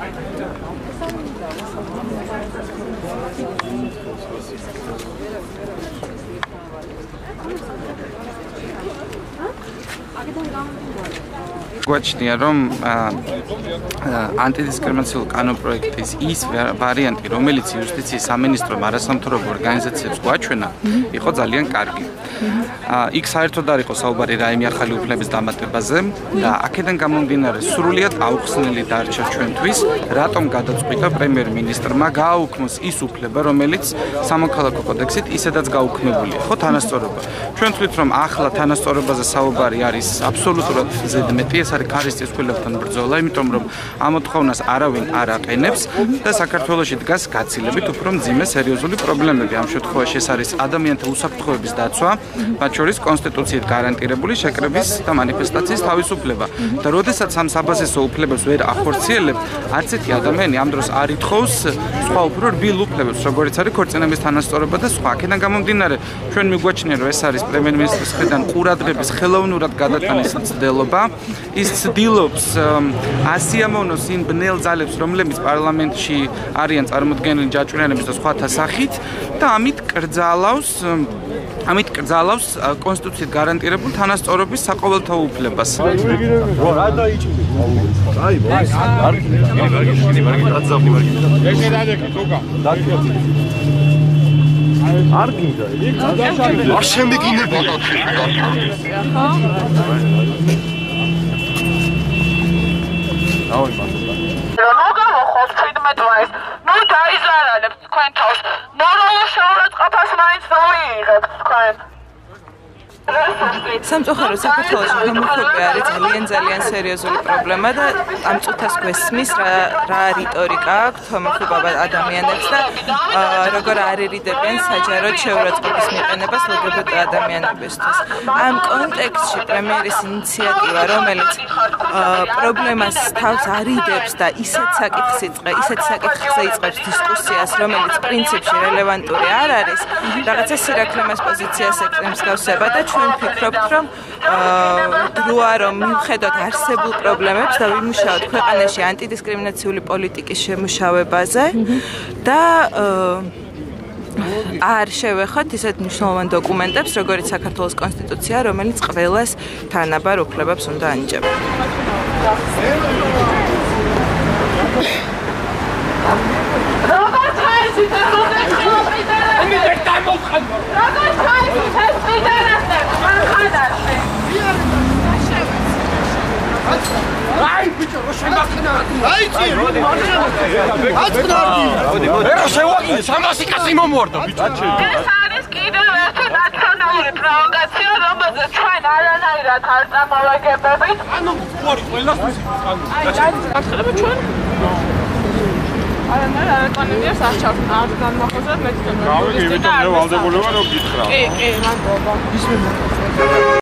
გვაჩნია რომ ანტიდისკრიმინაციული კანონპროექტის ის ვარიანტი, რომელიც იუსტიციის სამინისტრომ არასამთავრობო ორგანიზაციებს გვაჩვენა, იყო ძალიან კარგი. იქ საერთოდ არ იყო საუბარი რაიმე ახალი უფლების დამატებაზე და აქედან გამომდინარე სრულიად აუხსნელი დარჩა ჩვენთვის, რატომ გადაწყვიტა პრემიერ-მინისტრმა გააუქმოს ის უფლება, რომელიც სამოქალაქო კოდექსით ისედაც გაუქმებულია, ხო თანასწორობა. ჩვენ ვთვლით რომ ახლა თანასწორობაზე საუბარი არის აბსოლუტურად ზედმეტი, ეს არის ქარის წყვილებთან ბრძოლა, იმიტომ რომ ამ მოთხოვნას არავინ არ აყენებს და საქართველოში დგას გაცილებით უფრო მძიმე სერიოზული პრობლემები. ამ შემთხვევაში ეს არის ადამიანთა უსაფრთხოების დაცვა, მათ შორის კონსტიტუციით გარანტირებული შეკრების და მანიფესტაციის თავისუფლება. და როდესაც ამ საბაზისო უფლებებს ვერ ახორციელებთ, არც ერთი ადამიანი ამ დროს არ ითხოვს სხვა უფრო რბილ უფლებებს, როგორიც არის ქორწინების თანასწორობა და სხვა. აქედან გამომდინარე, ჩვენ მიგვაჩნია, რომ ეს არის პრემიერ-მინისტრის მხრიდან ყურადღების ხელოვნურად გადატანის მცდელობა. ის ცდილობს ასიამოვნოს იმ ბნელ ძალებს, რომლებიც პარლამენტში არიან წარმოდგენილი ჯაჭვიანების და სხვათა სახით და ამით კრძალავს კონსტიტუციით გარანტირებულ თანასწორობის საყოველთაო უფლებას. არ გინდა არ შემეგინებოდა Nu daizaralebs თქვენ თავს მორალურ შეურაცხყოფას მაინც მოიიღებთ თქვენ სამწუხაროდ საქართველოში ჰომოფობია არის ძალიან სერიოზული პრობლემა და ამ წუთას გვესმის რა რიტორიკა აქვს ჰომოფობ ადამიანებს და როგორ არ ერიდებენ საჯაროდ შეურაცხყოფის მიყენებას LGBT ადამიანებისთვის. ამ კონტექსტში პრემიერის ინიციატივა, რომელიც პრობლემას თავს არიდებს და ისეთ საკითხზე იწყებს დისკუსიას, რომელიც პრინციპში რელევანტური არ არის, რაღაცა სირაქლემას პოზიციას ემსგავსება და ჩვენ ვფიქრობთ, რომ დროა რომ მივხედოთ არსებულ პრობლემებს და ვიმუშაოთ ქვეყანაში ანტიდისკრიმინაციული პოლიტიკის შემუშავებაზე და არ შევეხოთ ისეთ მნიშვნელოვან დოკუმენტებს, როგორც საქართველოს კონსტიტუცია, რომელიც ყველას თანაბარ უფლებებს უნდა ანიჭებდა. Ai, bicho, Ai, Era შევაკინე, 300 კაცი მომორდა, ბიჭო. ეს არის კიდევ ერთი ნაციონალური პროვოკაცია, რომელზეც ჩვენ არანაირად არ წამოვაგებებით. ანუ ყური ყველასთვის გახსოვდება ჩვენ? არანაირად არ ეკონომიას არ განმახოზოთ მე თვითონ. რავი, იმიტომ მე ვალდებულება რომ გითხრა. კი, მადლობა.